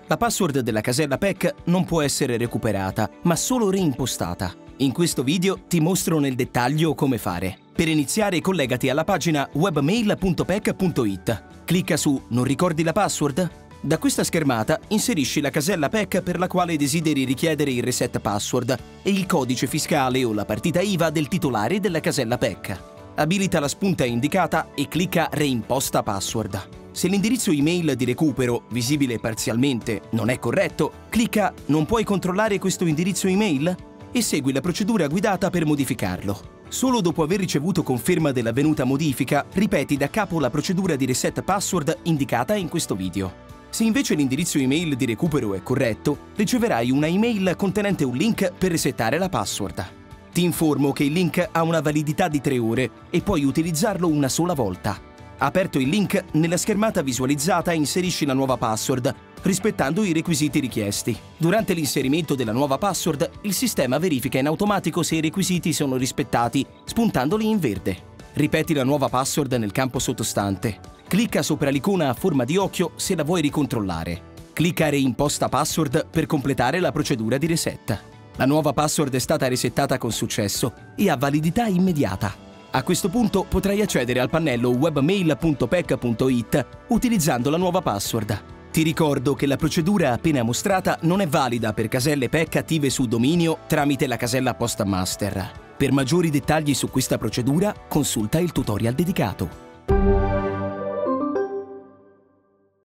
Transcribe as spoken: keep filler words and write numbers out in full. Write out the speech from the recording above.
La password della casella P E C non può essere recuperata, ma solo reimpostata. In questo video ti mostro nel dettaglio come fare. Per iniziare, collegati alla pagina webmail punto pec punto it. Clicca su "Non ricordi la password?". Da questa schermata inserisci la casella P E C per la quale desideri richiedere il reset password e il codice fiscale o la partita I V A del titolare della casella P E C. Abilita la spunta indicata e clicca "Reimposta password". Se l'indirizzo email di recupero, visibile parzialmente, non è corretto, clicca "Non puoi controllare questo indirizzo email?" e segui la procedura guidata per modificarlo. Solo dopo aver ricevuto conferma dell'avvenuta modifica, ripeti da capo la procedura di reset password indicata in questo video. Se invece l'indirizzo email di recupero è corretto, riceverai una email contenente un link per resettare la password. Ti informo che il link ha una validità di tre ore e puoi utilizzarlo una sola volta. Aperto il link, nella schermata visualizzata inserisci la nuova password, rispettando i requisiti richiesti. Durante l'inserimento della nuova password, il sistema verifica in automatico se i requisiti sono rispettati, spuntandoli in verde. Ripeti la nuova password nel campo sottostante. Clicca sopra l'icona a forma di occhio se la vuoi ricontrollare. Clicca "Reimposta password" per completare la procedura di reset. La nuova password è stata resettata con successo e ha validità immediata. A questo punto potrai accedere al pannello webmail punto pec punto it utilizzando la nuova password. Ti ricordo che la procedura appena mostrata non è valida per caselle P E C attive su dominio tramite la casella Postmaster. Per maggiori dettagli su questa procedura, consulta il tutorial dedicato.